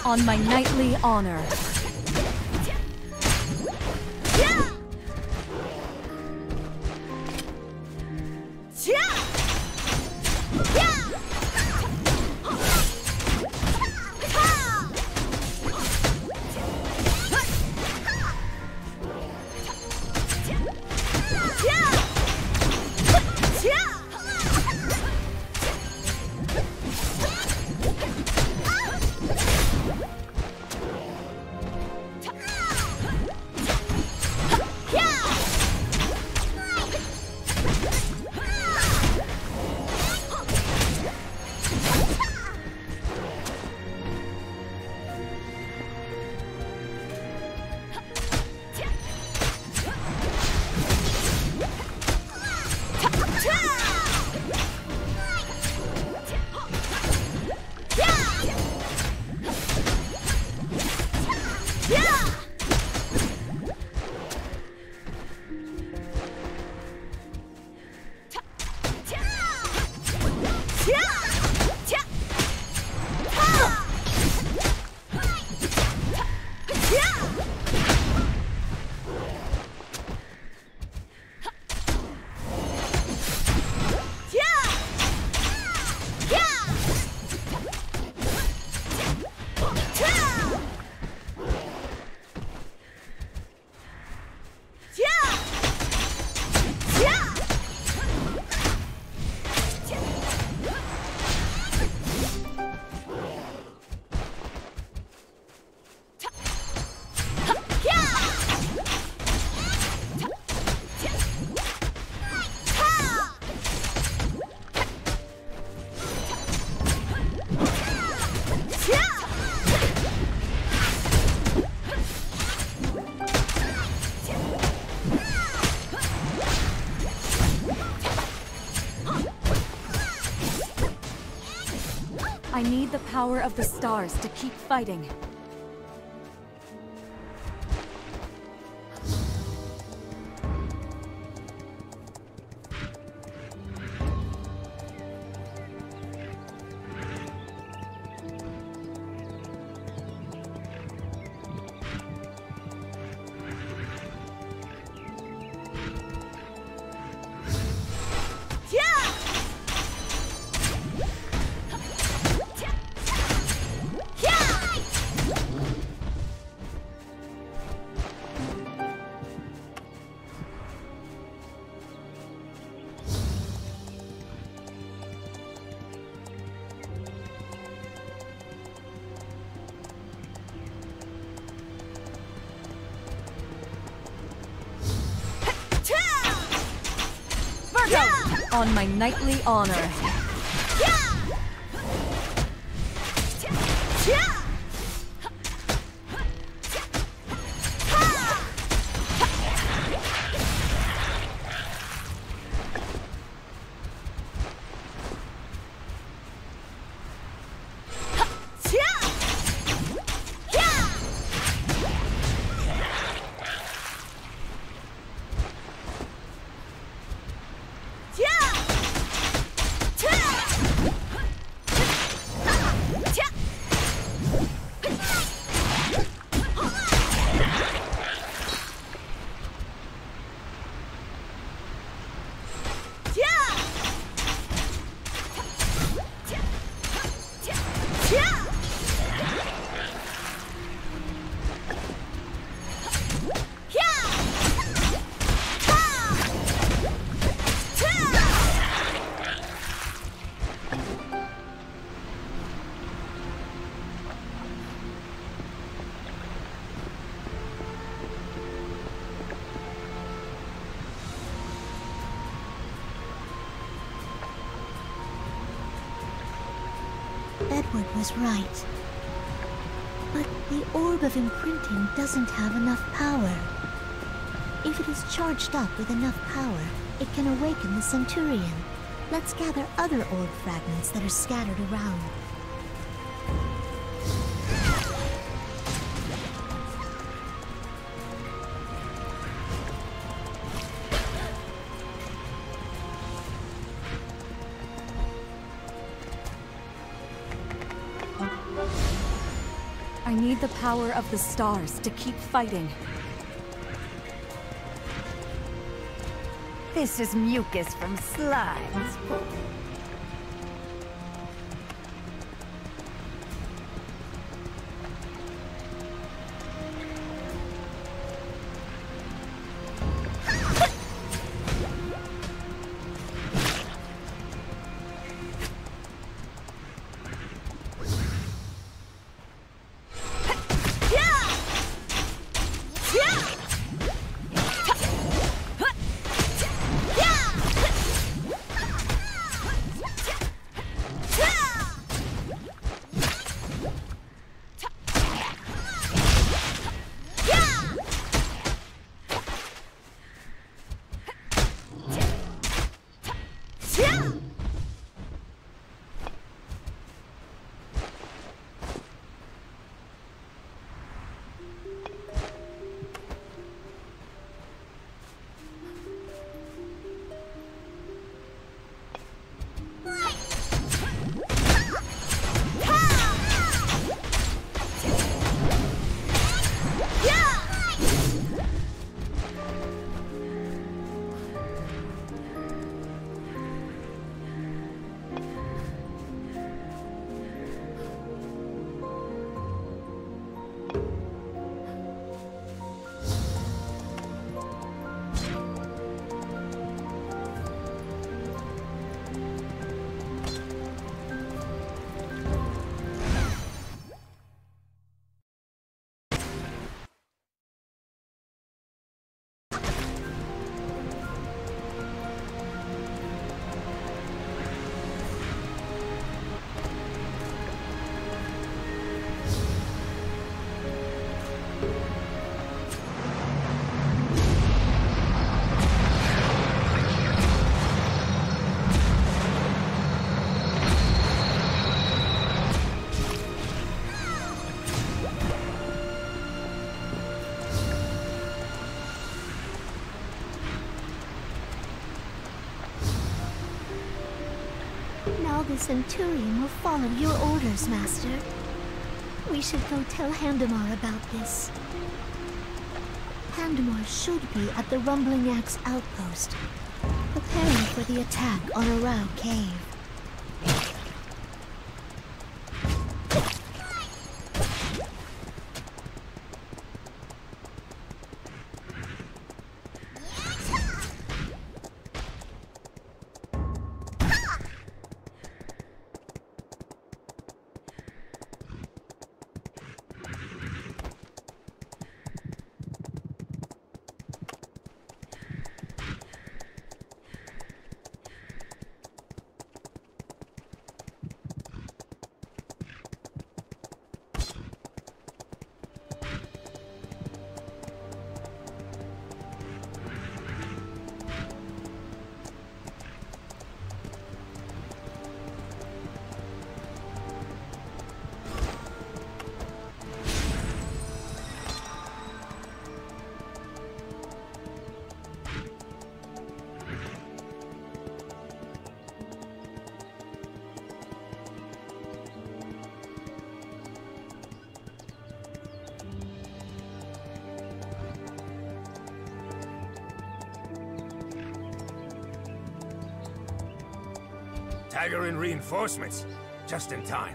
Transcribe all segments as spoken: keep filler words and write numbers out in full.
On my knightly honor. I need the power of the stars to keep fighting. On my knightly honor. Edward was right. But the orb of imprinting doesn't have enough power. If it is charged up with enough power, it can awaken the Centurion. Let's gather other orb fragments that are scattered around. need the power of the stars to keep fighting. This is mucus from slimes. The Centurion will follow your orders, Master. We should go tell Handamar about this. Handamar should be at the Rumbling Axe outpost, preparing for the attack on Arau Cave. Tagarin reinforcements, just in time.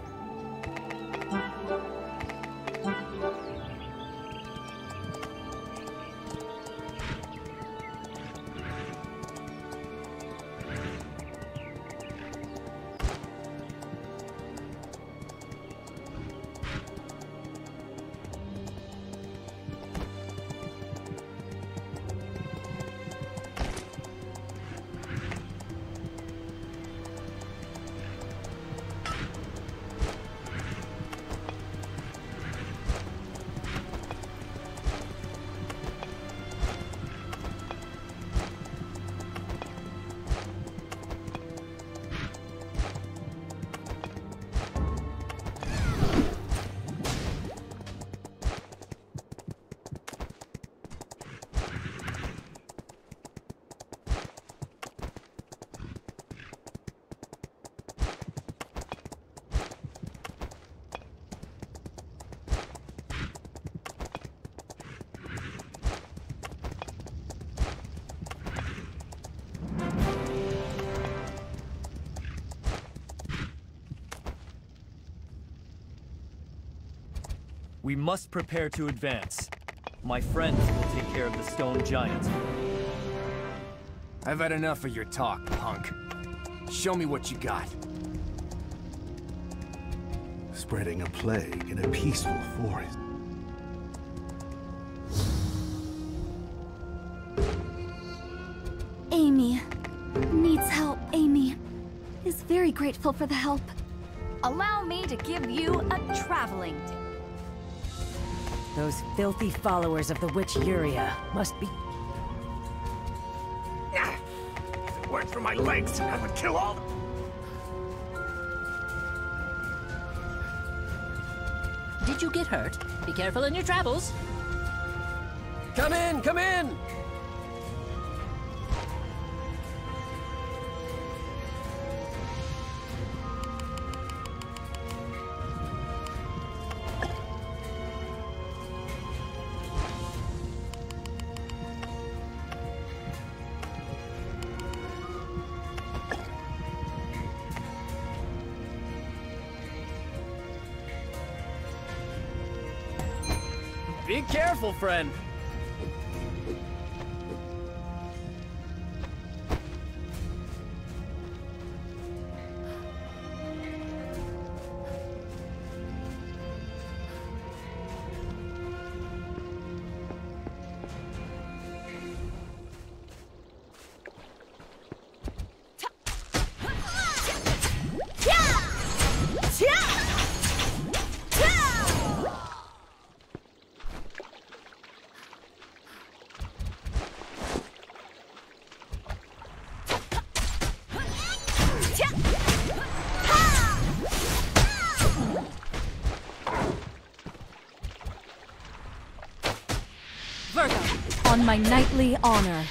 We must prepare to advance. My friends will take care of the stone giant. I've had enough of your talk, punk. Show me what you got. Spreading a plague in a peaceful forest. Amy needs help. Amy is very grateful for the help. Allow me to give you a traveling tip. Those filthy followers of the witch Yuria must be... If it weren't for my legs, I would kill all... Did you get hurt? Be careful in your travels. Come in, come in! Be careful, friend. On my knightly honor.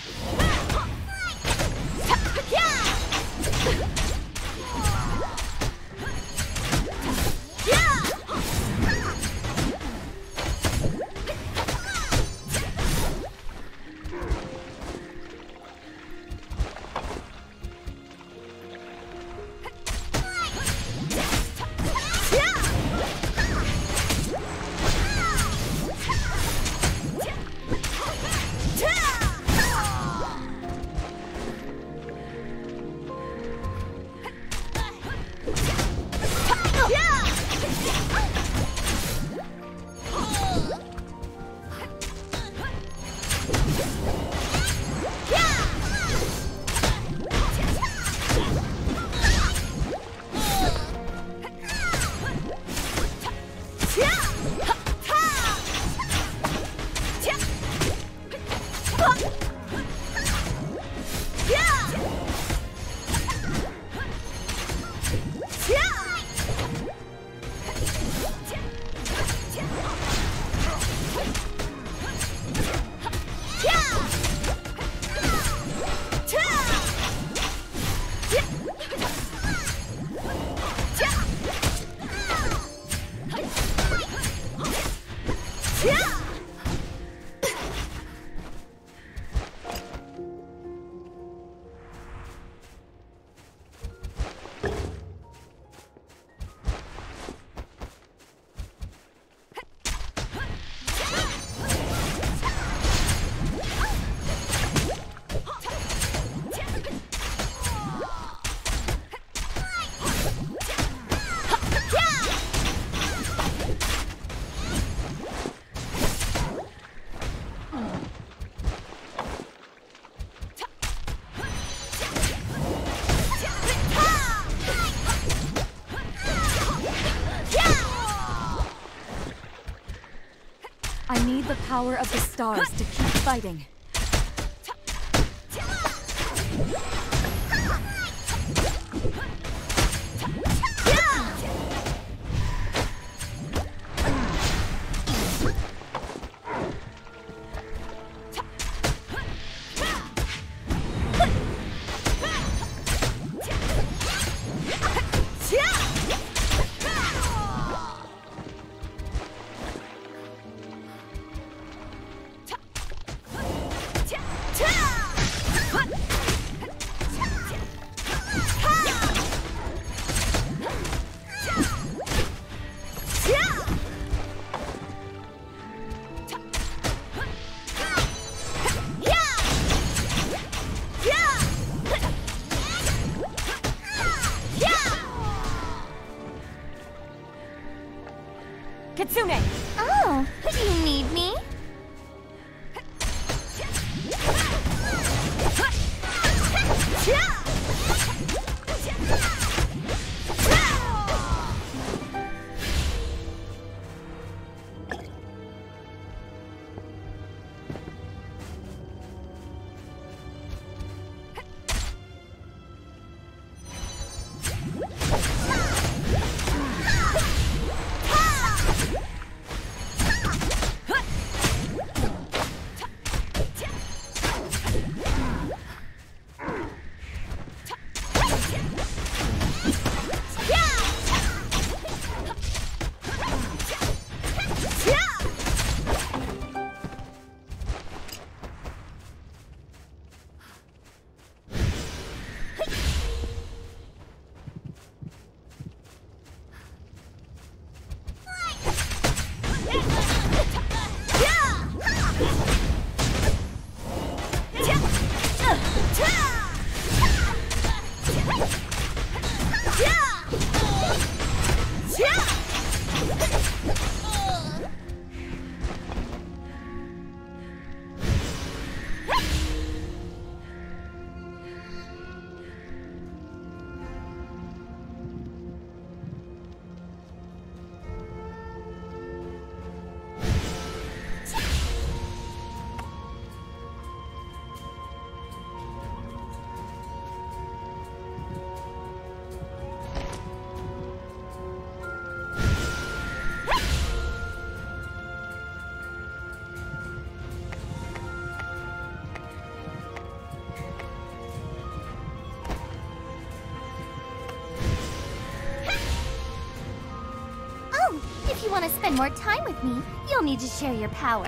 I need the power of the stars to keep fighting. want to spend more time with me, you'll need to share your power.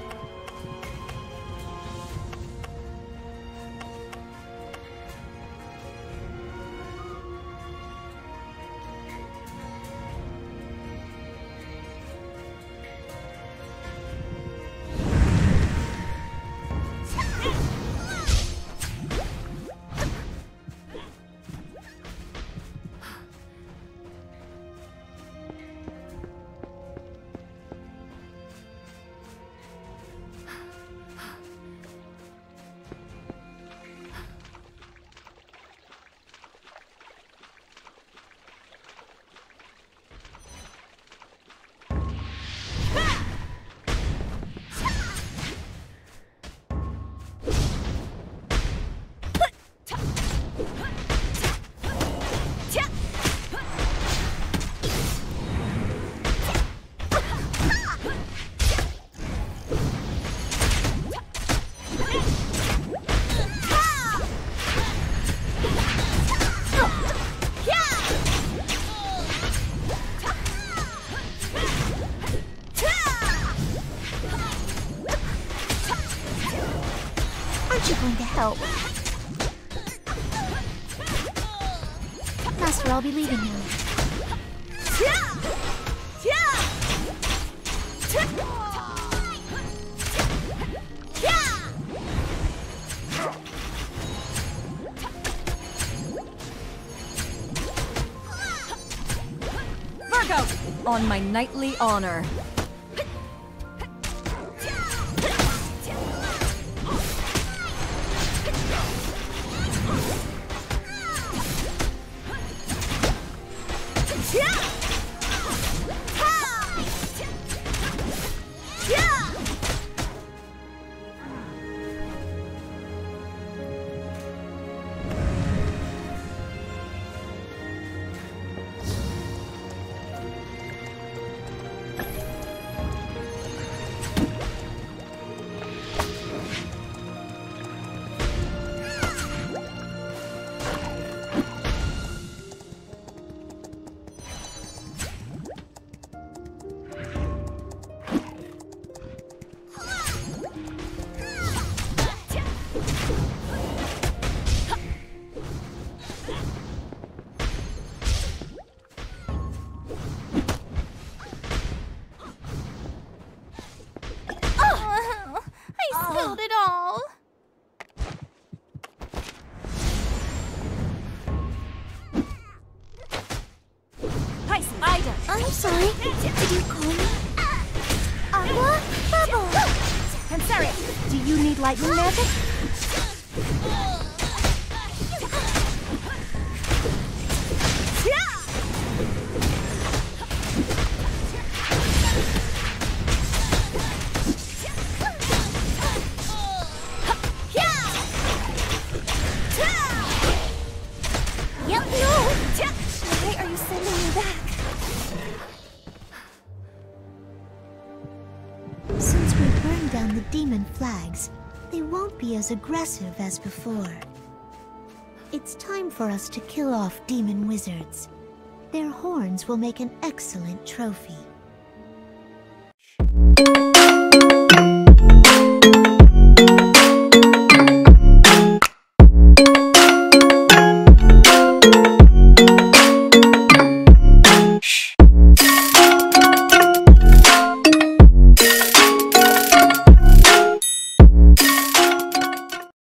Master, I'll be leaving now. Virgo! On my knightly honor. I'm sorry. Did you call me? Aqua? Bubble! And Sorry, do you need lightning magic? Yep, no! Why are you sending me back? Since we burned down the demon flags, they won't be as aggressive as before. It's time for us to kill off demon wizards. Their horns will make an excellent trophy.